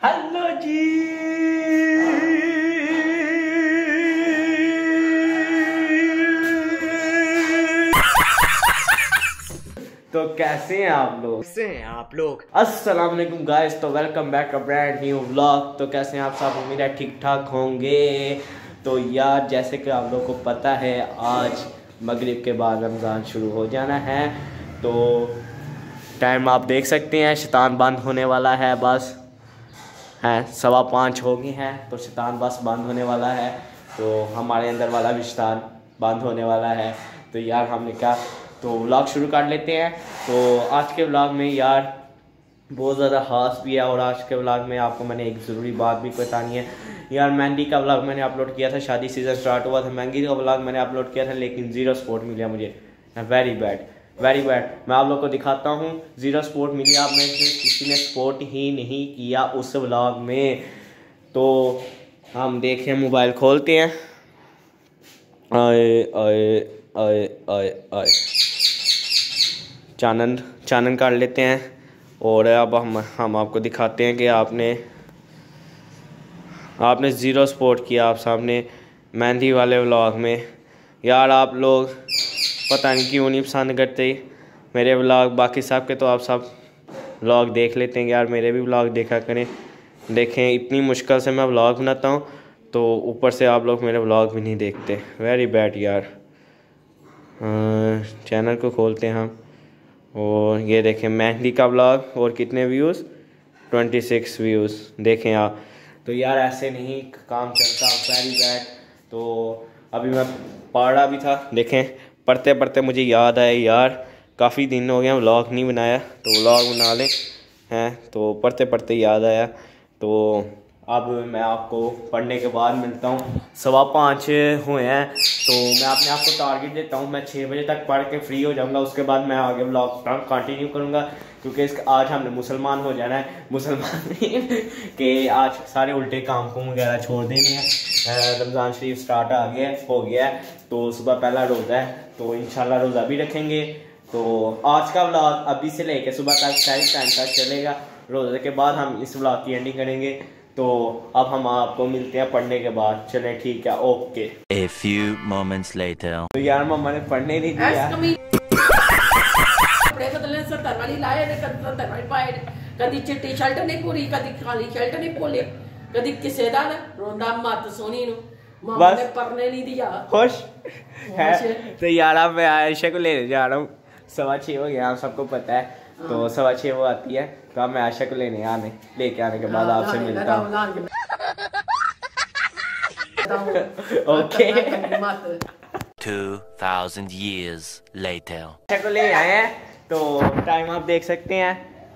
Hello जी। तो कैसे हैं आप लोग? अस्सलाम वालेकुम गाइस। तो welcome back a brand new vlog. तो कैसे हैं आप सब? उम्मीद है ठीक ठाक होंगे। तो यार जैसे कि आप लोगों को पता है आज मगरिब के बाद रमज़ान शुरू हो जाना है। तो टाइम आप देख सकते हैं, शैतान बंद होने वाला है। बस है 5:15 हो गई हैं तो शैतान बस बंद होने वाला है। तो हमारे अंदर वाला भी शैतान बंद होने वाला है। तो यार हमने कहा तो व्लॉग शुरू कर लेते हैं। तो आज के व्लॉग में यार बहुत ज़्यादा ख़ास भी है। और आज के व्लॉग में आपको मैंने एक ज़रूरी बात भी बतानी है। यार मेहंदी का व्लॉग मैंने अपलोड किया था, शादी सीज़न स्टार्ट हुआ था, मेहंदी का व्लॉग मैंने अपलोड किया था, लेकिन ज़ीरो सपोर्ट मिला मुझे। Very bad. मैं आप लोग को दिखाता हूँ। ज़ीरो सपोर्ट मिली, आप में से किसी ने सपोर्ट ही नहीं किया उस व्लॉग में। तो हम देखें, मोबाइल खोलते हैं। आए आए आए आए आए चानन कर लेते हैं। और अब हम आपको दिखाते हैं कि आपने ज़ीरो सपोर्ट किया आप सामने मेहंदी वाले व्लॉग में। यार आप लोग पता नहीं क्यों नहीं पसंद करते मेरे व्लॉग। बाकी सब के तो आप सब व्लॉग देख लेते हैं। यार मेरे भी व्लॉग देखा करें। देखें इतनी मुश्किल से मैं व्लॉग बनाता हूँ, तो ऊपर से आप लोग मेरे व्लॉग भी नहीं देखते। वेरी बैड यार। चैनल को खोलते हैं हम और ये देखें मेहंदी का व्लॉग। और कितने व्यूज़? 26 व्यूज़। देखें आप। तो यार ऐसे नहीं काम चलता। Very bad. तो अभी मैं पढ़ रहा भी था। देखें पढ़ते पढ़ते मुझे याद आया यार काफ़ी दिन हो गया व्लॉग नहीं बनाया, तो व्लॉग बना लें हैं। तो पढ़ते पढ़ते याद आया। तो अब मैं आपको पढ़ने के बाद मिलता हूँ। 5:15 हुए हैं। तो मैं अपने आप को टारगेट देता हूँ, मैं 6 बजे तक पढ़ के फ्री हो जाऊँगा। उसके बाद मैं आगे व्लॉग कंटिन्यू करूँगा, क्योंकि आज हमने मुसलमान हो जाना है। मुसलमान के आज सारे उल्टे काम को वगैरह छोड़ देने हैं। रमज़ान शरीफ स्टार्ट हो गया है। तो सुबह पहला रोज़ा है, तो इंशाल्लाह रोज़ा भी रखेंगे। तो आज का व्लॉग अभी से लेकर सुबह तक टाइम तक चलेगा। रोज़े के बाद हम इस व्लॉग की एंडिंग करेंगे। तो अब हम आपको मिलते हैं पढ़ने के बाद। चलें ठीक है, okay. A few moments later. तो यार मम्मा ने पढ़ने नहीं दिया। कदी चिट्टी शर्ट नहीं पूरी, कदी काली शर्ट नहीं पोली, कदी किसे दा रोंदा मत सोनी नु मम्मा ने पढ़ने नहीं दिया। खुश है। तो यार अब मैं आयशा को लेने जा रहा हूँ। 6:15 हो गया, आप सबको पता है। तो 6:15 वो आती है। तो अब मैं आयशा को लेके आने के बाद आपसे मिलता हूँ। ओके। 2000 years later. आयशा को ले आए हैं। तो टाइम आप देख सकते हैं,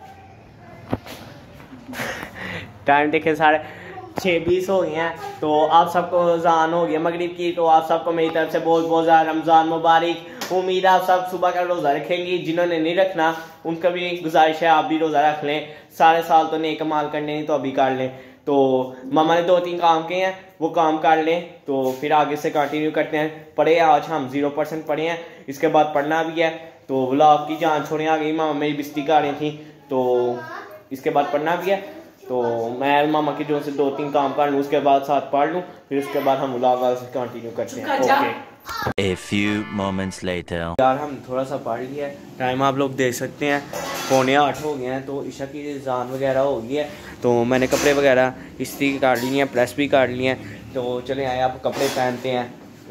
टाइम देखें 6:20 हो गए हैं। तो आप सबको अज़ान हो गया मगरिब की। तो आप सबको मेरी तरफ से बहुत बहुत ज़्यादा रमज़ान मुबारक। उम्मीद है आप सब सुबह का रोज़ा रखेंगी। जिन्होंने नहीं रखना उनका भी गुजारिश है आप भी रोज़ा रख लें। सारे साल तो नेक माल करने नहीं, तो अभी कर लें। तो मामा ने 2-3 काम किए हैं, वो काम कर लें। तो फिर आगे से कंटिन्यू करते हैं। पढ़े आज हम 0% पढ़े हैं, इसके बाद पढ़ना भी है। तो व्लॉग की जान छोड़े आ गई, मामा मेरी बिस्ती कर रही थी। तो इसके बाद पढ़ना भी है। तो मैं मामा की जो से 2-3 काम कर लूँ, उसके बाद साथ पढ़ लूँ, फिर उसके बाद हम व्लॉग से कंटिन्यू करते हैं। Okay. A few moments later. यार हम थोड़ा सा पढ़ लिया है। टाइम आप लोग देख सकते हैं 7:45 हो गए हैं। तो ईशा की अज़ान वगैरह हो गई है। तो मैंने कपड़े वगैरह इस्त्री कर लिए हैं, प्रेस भी कर लिए हैं। तो चले आए आप कपड़े पहनते हैं।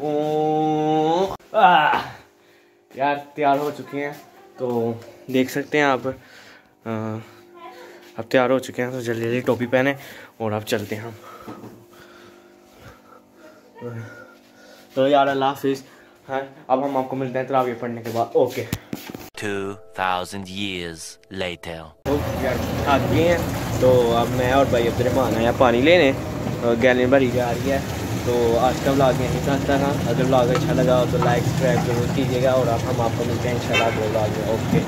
यार तैयार हो चुके हैं। तो देख सकते हैं आप अब तैयार हो चुके हैं। तो जल्दी जल्दी टोपी पहने और अब चलते हैं हम। तो यार अल्लाह हाफिज़। हाँ अब हम आपको मिलते हैं तरावी पढ़ने के बाद। ओके। 2000 years later. तो यार आ गए हैं। तो अब मैं और भाई अब्दुर्रहमान आया पानी लेने, गैलन भरी जा रही है। तो आज का व्लॉग यहीं तक था। अगर व्लॉग अच्छा लगा तो लाइक सब्सक्राइब जरूर कीजिएगा। और अब हम आपको मिलते हैं इंशाल्लाह अगले व्लॉग में। ओके।